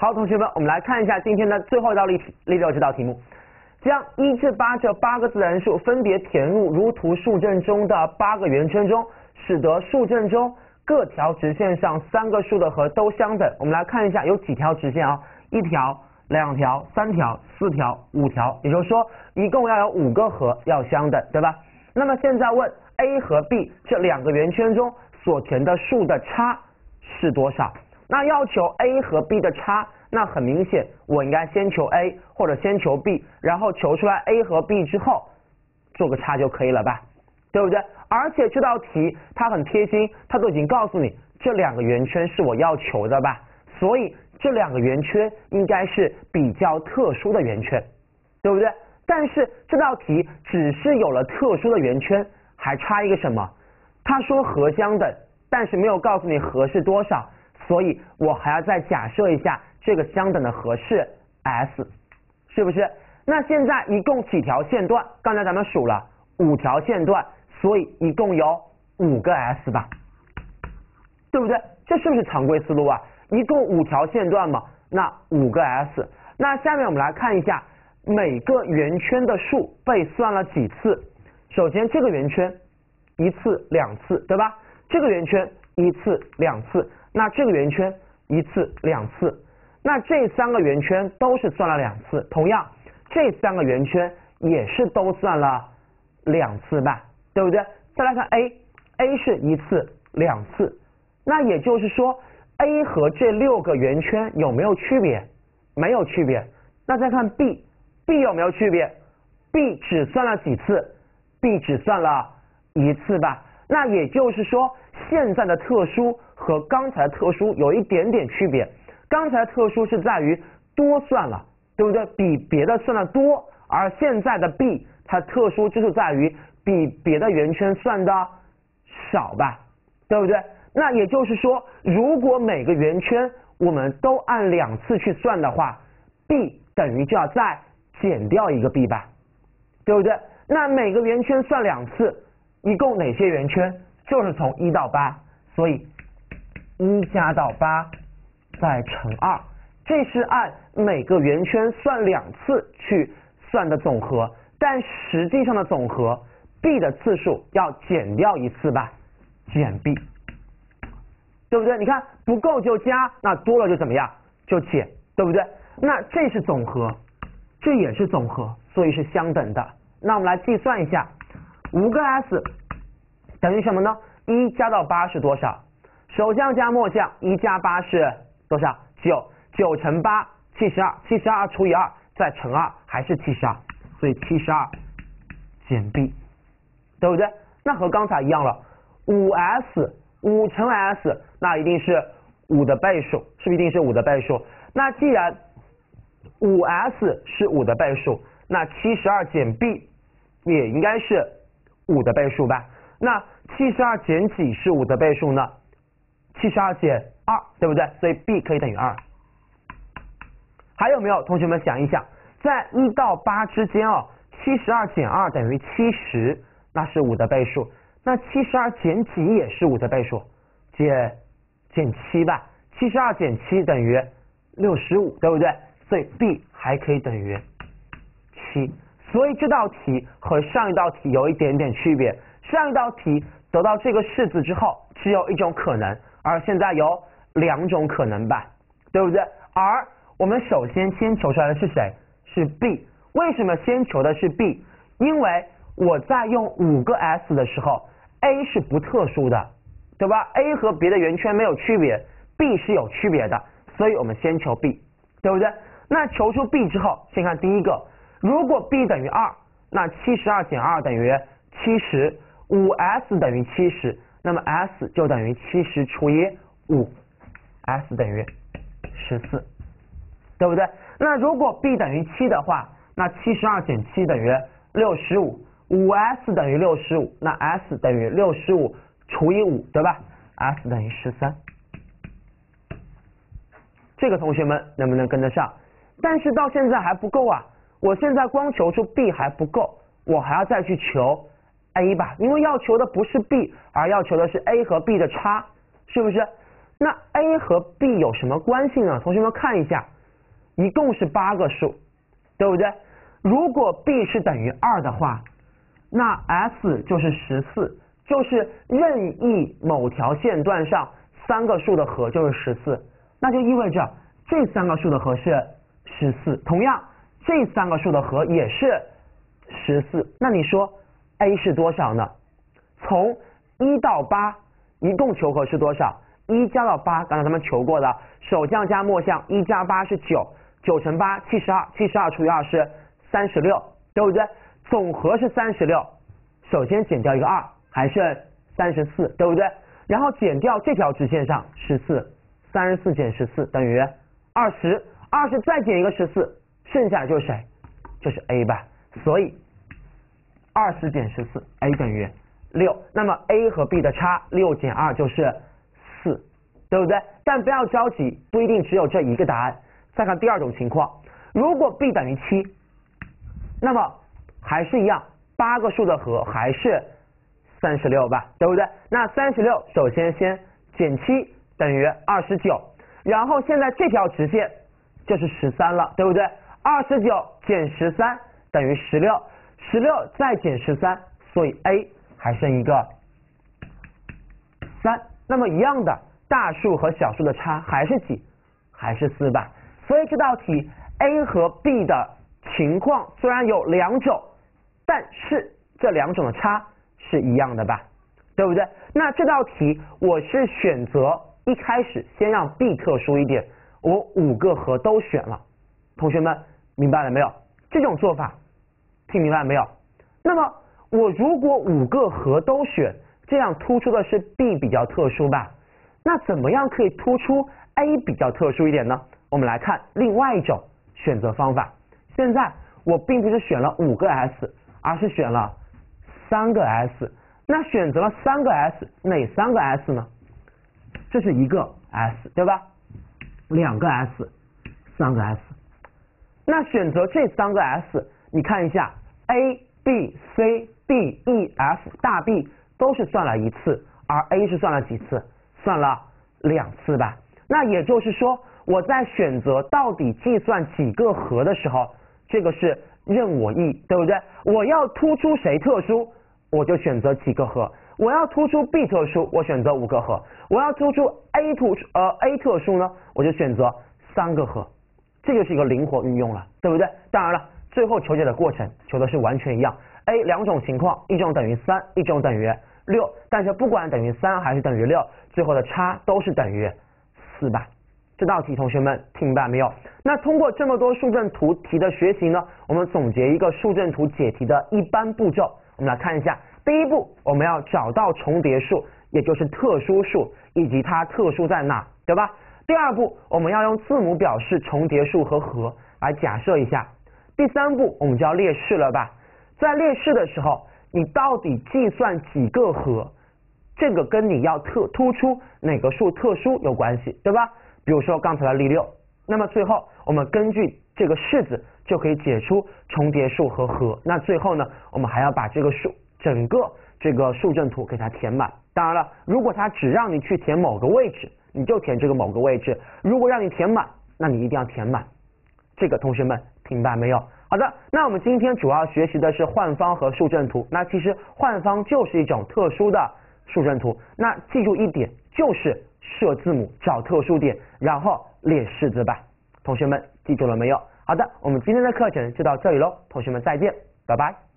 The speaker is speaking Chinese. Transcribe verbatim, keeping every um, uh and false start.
好，同学们，我们来看一下今天的最后一道例题，例六这道题目，将一至八这八个自然数分别填入如图数证中的八个圆圈中，使得数证中各条直线上三个数的和都相等。我们来看一下有几条直线啊？一条、两条、三条、四条、五条，也就是说一共要有五个和要相等，对吧？那么现在问 A 和 B 这两个圆圈中所填的数的差是多少？那要求 A 和 B 的差，那很明显我应该先求 A 或者先求 B， 然后求出来 A 和 B 之后做个差就可以了吧，对不对？而且这道题它很贴心，它都已经告诉你这两个圆圈是我要求的吧，所以这两个圆圈应该是比较特殊的圆圈，对不对？但是这道题只是有了特殊的圆圈，还差一个什么？他说和相等，但是没有告诉你和是多少，所以我还要再假设一下这个相等的和是 S， 是不是？那现在一共几条线段？刚才咱们数了五条线段，所以一共有五个 S 吧，对不对？这是不是常规思路啊？一共五条线段嘛，那五个 S。那下面我们来看一下每个圆圈的数被算了几次。首先这个圆圈一次两次，对吧？这个圆圈一次两次，那这个圆圈一次两次，那这三个圆圈都是算了两次，同样这三个圆圈也是都算了两次吧，对不对？再来看 A， A 是一次两次，那也就是说 A 和这六个圆圈有没有区别？没有区别。那再看 B， B 有没有区别？ B 只算了几次？ B 只算了一次吧。那也就是说现在的特殊和刚才的特殊有一点点区别，刚才的特殊是在于多算了，对不对？比别的算的多，而现在的 B 它特殊就是在于比别的圆圈算的少吧，对不对？那也就是说如果每个圆圈我们都按两次去算的话， B 等于就要再减掉一个 B 吧，对不对？那每个圆圈算两次，一共哪些圆圈？就是从一到八，所以一加到八再乘二，这是按每个圆圈算两次去算的总和，但实际上的总和 B 的次数要减掉一次吧，减 B， 对不对？你看不够就加，那多了就怎么样？就减，对不对？那这是总和，这也是总和，所以是相等的。那我们来计算一下，五个 S 等于什么呢？一加到八是多少？首项加末项，一加八是多少？九，九乘八七十二，七十二除以二再乘二还是七十二，所以七十二减 B， 对不对？那和刚才一样了，五 S 五乘 S 那一定是五的倍数，是不是一定是五的倍数？那既然五 S 是五的倍数，那七十二减 B 也应该是五的倍数吧？那七十二减几是五的倍数呢？七十二减二，对不对？所以 B 可以等于二。还有没有同学们想一想，在一到八之间哦，七十二减二等于七十，那是五的倍数。那七十二减几也是五的倍数，减减七吧。七十二减七等于六十五，对不对？所以 B 还可以等于七。所以这道题和上一道题有一点点区别。上一道题得到这个式子之后只有一种可能，而现在有两种可能吧，对不对？而我们首先先求出来的是谁？是 B。 为什么先求的是 B？ 因为我在用五个 S 的时候 A 是不特殊的，对吧？ A 和别的圆圈没有区别， B 是有区别的，所以我们先求 B， 对不对？那求出 B 之后，先看第一个，如果 B 等于二，那七十二减二等于七十， 五 S 等于七十，那么 S 就等于七十除以五， S 等于十四，对不对？那如果 B 等于七的话，那七十二减七等于六十五， 五 S 等于六十五，那 S 等于六十五除以五，对吧？ S 等于十三。这个同学们能不能跟得上？但是到现在还不够啊，我现在光求出 B 还不够，我还要再去求 A 吧，因为要求的不是 B， 而要求的是 A 和 B 的差，是不是？那 A 和 B 有什么关系呢？同学们看一下， 一共是八个数，对不对？如果 b 是等于二的话，那 s 就是十四，就是任意某条线段上三个数的和就是十四，那就意味着这三个数的和是十四，同样这三个数的和也是十四，那你说 a 是多少呢？从一到八一共求和是多少？一加到八，刚才咱们求过的，首项加末项，一加八是九，九乘八七十二，七十二除以二是三十六，对不对？总和是三十六，首先减掉一个二，还剩三十四，对不对？然后减掉这条直线上十四，三十四减十四等于二十，二十再减一个十四，剩下的就是谁？就是 a 吧。所以二十减十四 a 等于六，那么 a 和 b 的差六减二就是四，对不对？但不要着急，不一定只有这一个答案。再看第二种情况，如果 b 等于七，那么还是一样，八个数的和还是三十六吧，对不对？那三十六首先先减七等于二十九，然后现在这条直线就是十三了，对不对？二十九减十三等于十六，十六再减十三，所以 a 还剩一个三。那么一样的，大数和小数的差还是几？还是四吧。所以这道题 a 和 b 的情况虽然有两种，但是这两种的差是一样的吧，对不对？那这道题我是选择一开始先让 b 特殊一点，我五个和都选了。同学们明白了没有？这种做法听明白了没有？那么我如果五个和都选，这样突出的是 b 比较特殊吧？那怎么样可以突出 a 比较特殊一点呢？我们来看另外一种选择方法。现在我并不是选了五个 s， 而是选了三个 s。那选择了三个 s， 哪三个 s 呢？这是一个 s， 对吧？两个 s， 三个 s。那选择这三个 s， 你看一下 a b c d e f 大 B 都是算了一次，而 a 是算了几次？算了两次吧。那也就是说，我在选择到底计算几个和的时候，这个是任我意，对不对？我要突出谁特殊，我就选择几个和；我要突出 b 特殊，我选择五个和；我要突出 a 突出呃 a 特殊呢，我就选择三个和。这就是一个灵活运用了，对不对？当然了，最后求解的过程求的是完全一样 ，a 两种情况，一种等于三，一种等于六，但是不管等于三还是等于六，最后的差都是等于四吧。这道题同学们听明白没有？那通过这么多数证图题的学习呢，我们总结一个数证图解题的一般步骤。我们来看一下，第一步我们要找到重叠数，也就是特殊数以及它特殊在哪，对吧？第二步我们要用字母表示重叠数和和来假设一下。第三步我们就要列式了吧？在列式的时候，你到底计算几个和，这个跟你要特突出哪个数特殊有关系，对吧？比如说刚才的例六，那么最后我们根据这个式子就可以解出重叠数和和。那最后呢，我们还要把这个数整个这个数证图给它填满。当然了，如果它只让你去填某个位置，你就填这个某个位置；如果让你填满，那你一定要填满。这个同学们明白没有？好的，那我们今天主要学习的是换方和数证图。那其实换方就是一种特殊的数证图。那记住一点，就是设字母找特殊点，然后列式子吧。同学们记住了没有？好的，我们今天的课程就到这里喽，同学们再见，拜拜。